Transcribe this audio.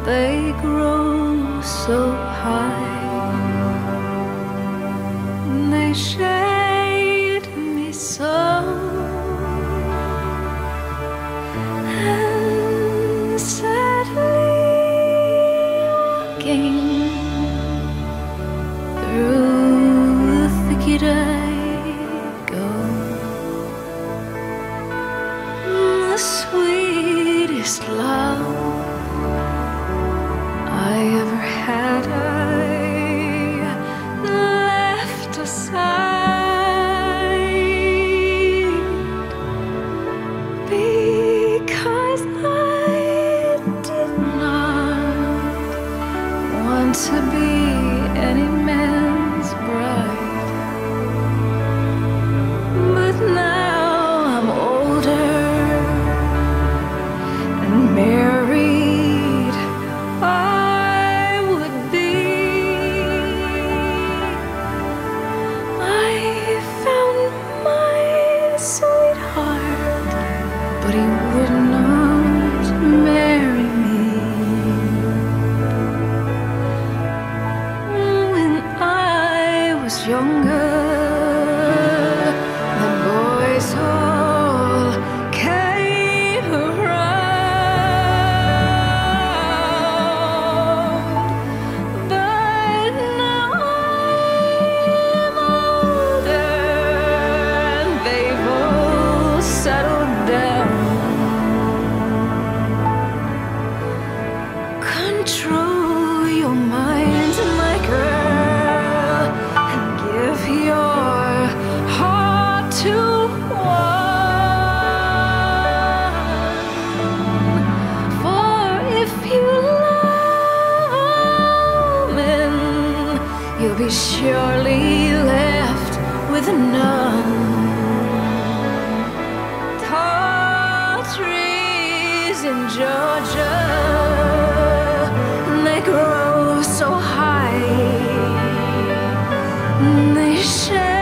they grow so high. They shade me so, and sadly walking through the thicket I go. The sweetest love I ever had, I left aside because I did not want to be any man's bride. But now I'm older and married, I would be. I found my sweetheart, but he would not marry me. When I was younger, the boys all came around, but now I'm older and they've all settled down. Control your mind, my girl, and give your heart to one. For if you love a man, you'll be surely left with none. Tall trees in Georgia, they grow so high, they shade